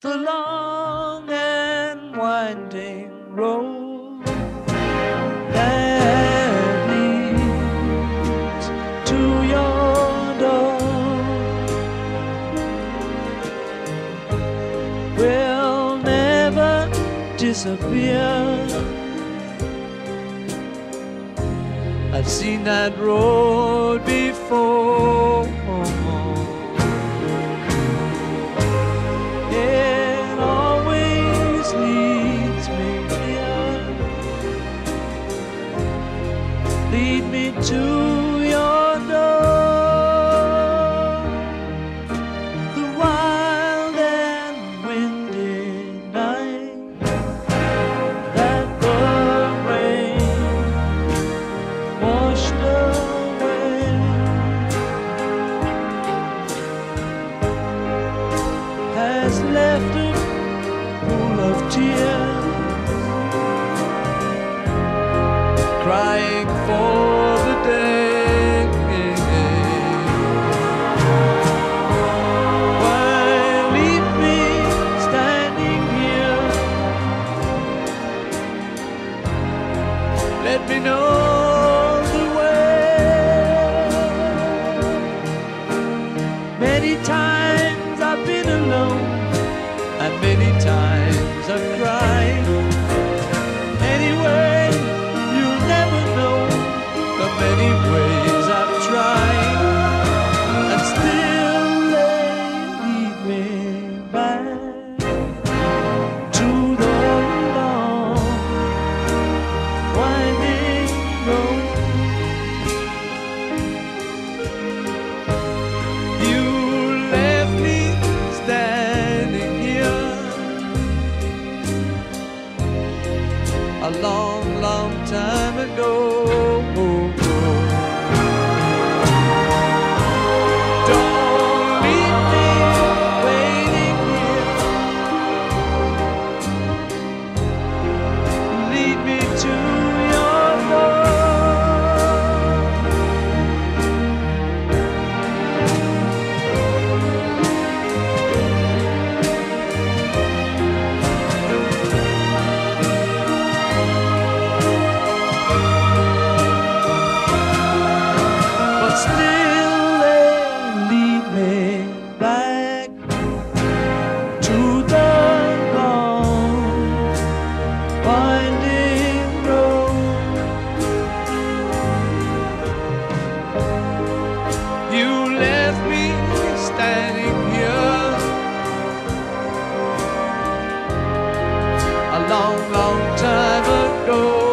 the long and winding road that leads to your door will never disappear. I've seen that road before. It always leads me here. Lead me to your door. The wild and windy night that the rain washed away has left a pool of tears, crying for the day why leave me standing here? Let me know the way. Many times I've been alone, and many times I've cried. Anyway, you'll never know the many ways I've tried, and still they lead me back to the long winding road. You left me standing here a long, long time ago. Don't leave me waiting here. Lead me to your door. But still they lead me back to the long winding road. You left me standing here a long, long time ago.